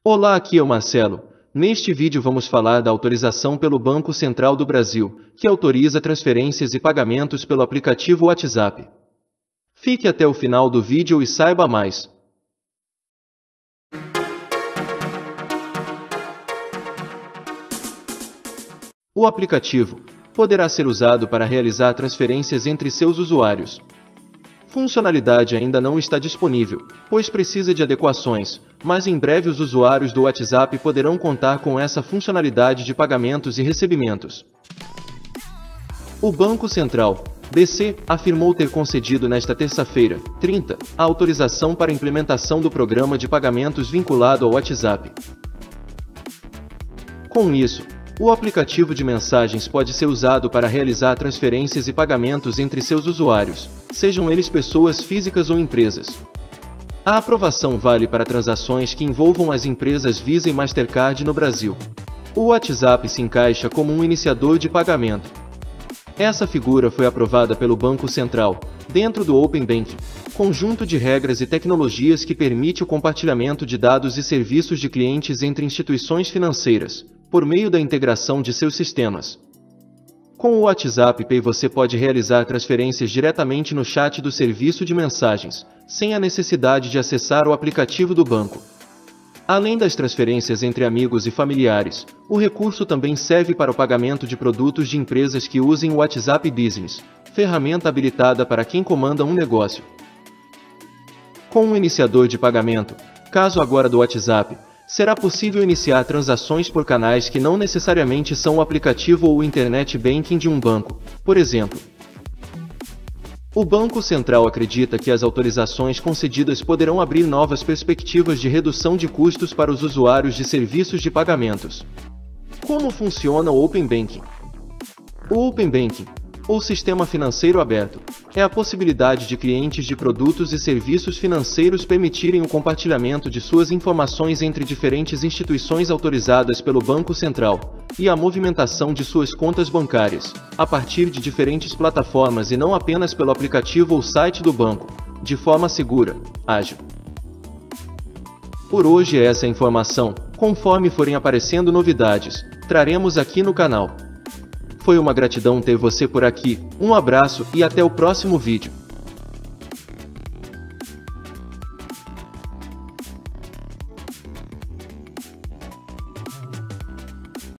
Olá, aqui é o Marcelo. Neste vídeo vamos falar da autorização pelo Banco Central do Brasil, que autoriza transferências e pagamentos pelo aplicativo WhatsApp. Fique até o final do vídeo e saiba mais. O aplicativo poderá ser usado para realizar transferências entre seus usuários. Funcionalidade ainda não está disponível, pois precisa de adequações, mas em breve os usuários do WhatsApp poderão contar com essa funcionalidade de pagamentos e recebimentos. O Banco Central, BC, afirmou ter concedido nesta terça-feira, 30, a autorização para a implementação do programa de pagamentos vinculado ao WhatsApp. Com isso, o aplicativo de mensagens pode ser usado para realizar transferências e pagamentos entre seus usuários, sejam eles pessoas físicas ou empresas. A aprovação vale para transações que envolvam as empresas Visa e Mastercard no Brasil. O WhatsApp se encaixa como um iniciador de pagamento. Essa figura foi aprovada pelo Banco Central, dentro do Open Banking, conjunto de regras e tecnologias que permite o compartilhamento de dados e serviços de clientes entre instituições financeiras, por meio da integração de seus sistemas. Com o WhatsApp Pay você pode realizar transferências diretamente no chat do serviço de mensagens, sem a necessidade de acessar o aplicativo do banco. Além das transferências entre amigos e familiares, o recurso também serve para o pagamento de produtos de empresas que usem o WhatsApp Business, ferramenta habilitada para quem comanda um negócio. Com um iniciador de pagamento, caso agora do WhatsApp, será possível iniciar transações por canais que não necessariamente são o aplicativo ou o Internet Banking de um banco, por exemplo. O Banco Central acredita que as autorizações concedidas poderão abrir novas perspectivas de redução de custos para os usuários de serviços de pagamentos. Como funciona o Open Banking? O Open Banking, ou Sistema Financeiro Aberto, é a possibilidade de clientes de produtos e serviços financeiros permitirem o compartilhamento de suas informações entre diferentes instituições autorizadas pelo Banco Central, e a movimentação de suas contas bancárias, a partir de diferentes plataformas e não apenas pelo aplicativo ou site do banco, de forma segura, ágil. Por hoje é essa a informação. Conforme forem aparecendo novidades, traremos aqui no canal. Foi uma gratidão ter você por aqui, um abraço e até o próximo vídeo.